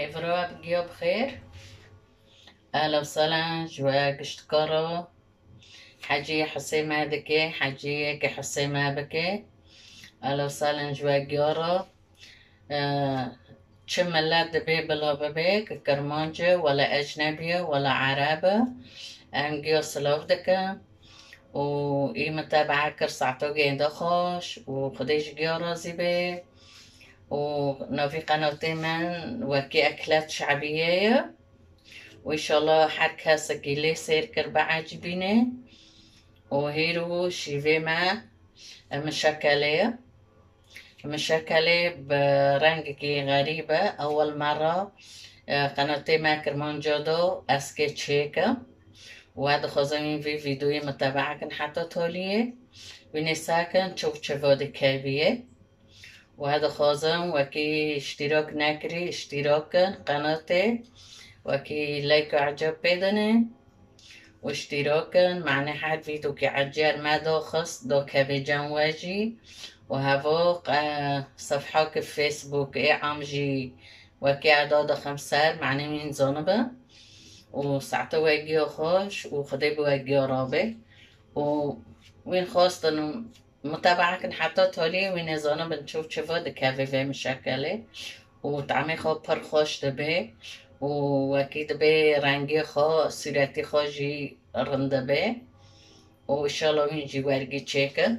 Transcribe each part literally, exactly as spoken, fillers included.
إفراء بقيا بخير. أهلا وسهلا جوا قشتكارو حجي حسيمة دكي حجي كي حسيمة بكي. أهلا وسهلا جوا قيارو أه تشملات دبي بلا ببيك كرمانجة ولا أجنبية ولا عربة أم قيا سلاف دكا و إي متابعة كرسعتو جين دخوش وخديش قيارو زيبي ونوفي قناتي من وكي أكلات شعبية وإن شاء الله حركة سجلي سير كربا عجبيني وهيرو شيفي ما مشكلة مشكلة برنجكي غريبة أول مرة قناتي ما كرمان جادو أسكي تشيكا وهذا خزامين في فيديوي متابعة كن حتى توليه ونساكن تشوف شفادي كابية وهذا خازم وكي اشتراك نكري اشتراك قناتي وكي لايك وعجب بدني واشتراك معنى حد فيديو كي عجال ما دو خص دو كابي جنواجي وهفوق اه صفحة في فيسبوك اي عامجي وكي عداد خمسار معنى من زنبه وساعته واجي خوش وخدي بواجي رابي وين خواست انه متابعة كن حتى تولي وين زانا بنشوف شفا دكافي في مشاكله وطعمي خو پر خوش دبي واكيد بي رنگي خو صورتي خو جي رنده بي وان شاء الله وين جي ورقي تشيكه.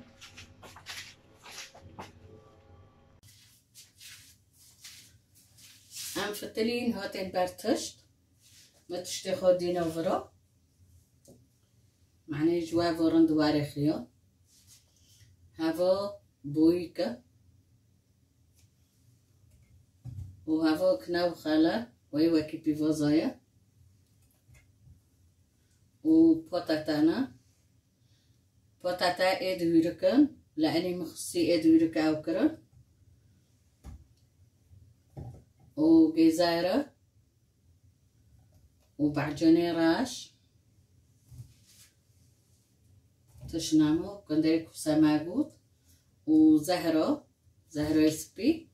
ام فتلين هاتين برتشت ما تشتي خو دينا ورا معني جوا ورند وارخيا هوا بويكا وهوا كناو خاله ويوا كي بيفوزايا وبوتاتانا بوتاتا ايد ويركن لاني مخصي ايد ويركا وكرن وجزيرة وبعجوني راش تشنامو كندري كوسا ماغوت وزهرة زهرة سبي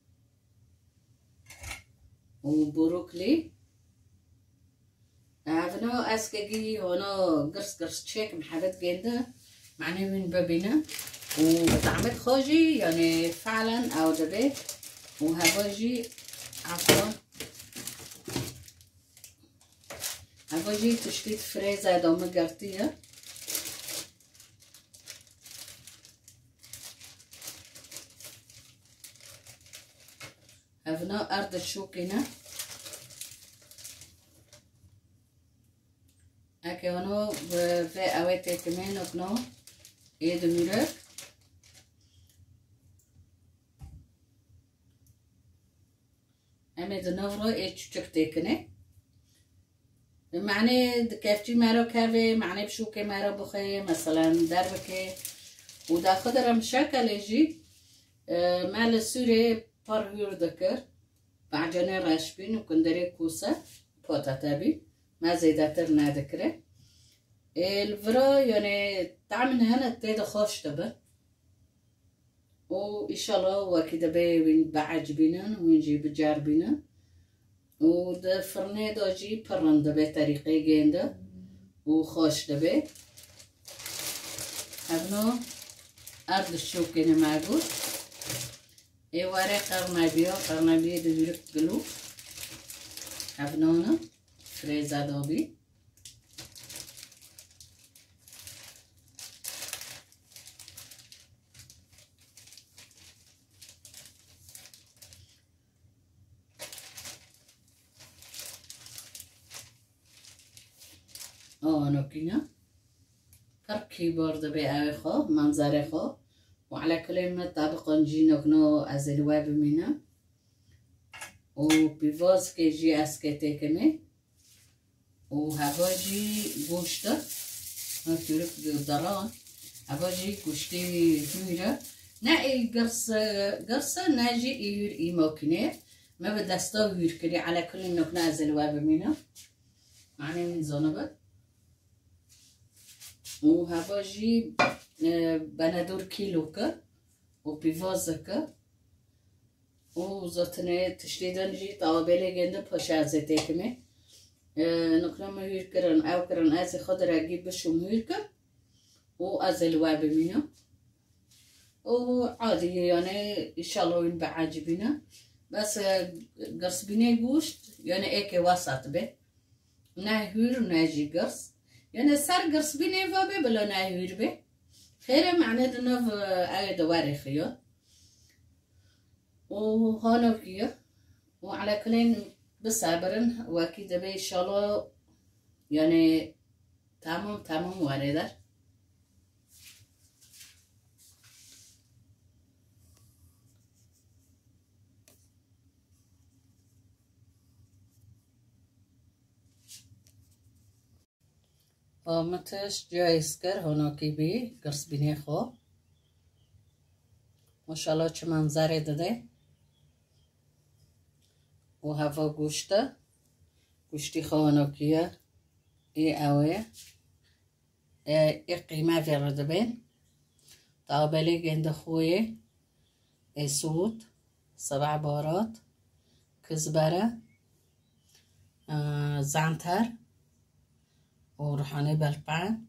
وبروكلي عفنو اسكاجي هنا قرص قرص تشيك محبت جنده معني من بابينا وطعمت خوجي يعني فعلا او دبي وهباجي عفوا هباجي تشتيت فريزة دوم قرطية هفنا أرض الشوكينة أكي هنو في أويتي كمان وكنو إيد ميرك أمي دنورو إيد شوشك تيكني معني كافتي مارو كافي معني بشوكي مارو بخي مثلا دربكي ودا خضر مشاكل يجي مال السوري بارهور ذكر بعجنة راشبين وكندري كوسة بوتاتابي ما زيداتر نذكره الفرا يعني طعم هنا تيدا خوش تبا وإن شاء الله وكده بي وين بعج بينا وينجي بجار بينا وده فرني داجي برند بي طريقي جينده وخوش دبي هبنو أرض الشوكينة معقول اي واري قرنبيو قرنبيو دورك قلو هبنونا فريزا دوبي اه نوكينا كركي بورد بي اوي خو منظري خو وعلى كل طابق نجي نكنو از الواب منا وبيفوز كي جي اسكتي كمي وهباجي گوشت هتورك بالدران هباجي گوشتي هيرا نا اي قرص قرص ناجي اير اي موكنه ما بدستا هير كري على كل نكنا از الواب منا معني من زنبت وهباجي بندور كيلوكا وبيفازكا وزاتنه تشديدن جي طوابيلي جنده پاشا زيتيكمي نكرم مهير كرن او كرن ازي خضر اجيب بشو مهير كر وازي الواب منه وعادي يعني ان شاء الله ينبع عاجبنا بس قرص بيني بوشت يعني ايكي وسط به ناهير وناجي قرص يعني صار قرص بيني فابي بلا ناهير به خير معناه انه اي دواري خيو وهانو كيو وعلى كلين بصبرن واكيد بي ان شاء الله يعني تمام تمام وارده آمتش جایز کر هنو کی بی گرس بینی خو ماشاءالله چه منظره داده و هوا گوشته گوشتی خو هنو کیه ای اوه ای قیمه ورده بین تابلی گنده خویه ای سود سبع بارات کزبره زعنتر وريحاني بالبان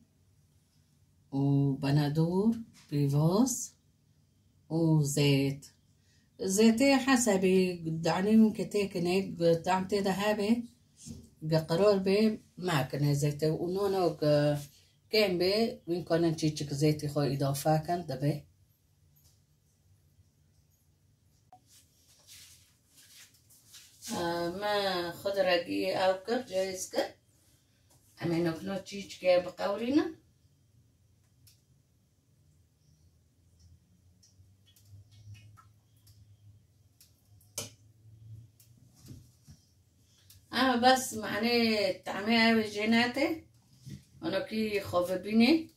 وبندور بيفوز وزيت زيتي حسبي قدعني ممكن تيكني قدامتي ذهبي ققرور بي معكنة زيتي ونونو كين بي وين كان نشيك زيتي خو إضافة كان دبي آه ما خضرقي أو كر جايز كر أما نكنو تشيش جاي بقورينا أما بس معناه تعميها بجيناتي أنا كي خوف بيني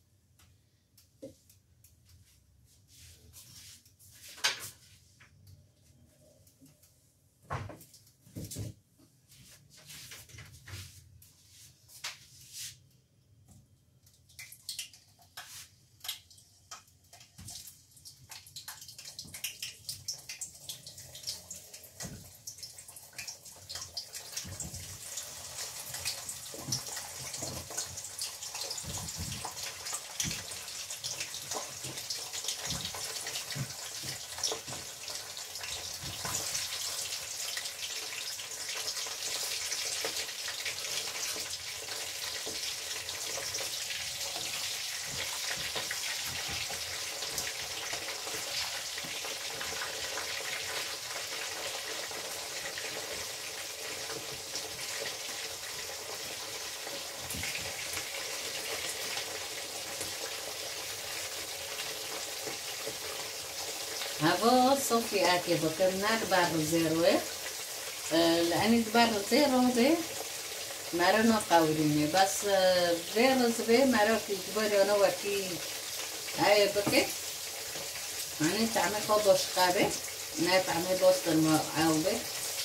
هوا صوفي أكي بكرنا دبار زيروه لأني دبار زيرو ده مرنا قاوليني بس زيرو زبي مرا كي جبري أنا وكي هاي بكي يعني تعمل خبز قابي نه تعمل بوستن ما عاوبه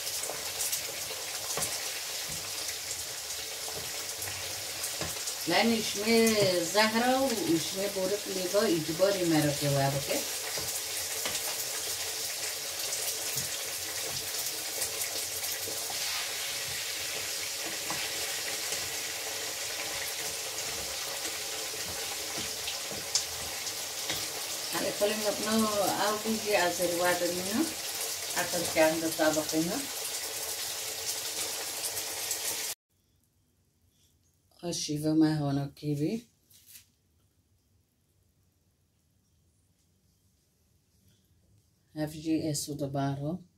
لأن يشمي زهرة ويشمي بورك ليغا يجبري مرا كي وابكي كل نبنو أو بيجي أزر وادنينا أكل كان دطابقنا الشيفة ما هنا كيبي هفجي اسو دبارو